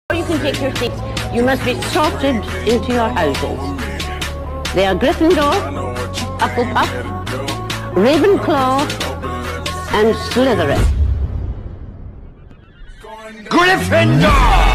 You can take your seats. You must be sorted into your houses. They are Gryffindor, Hufflepuff, Ravenclaw, and Slytherin. Gryffindor!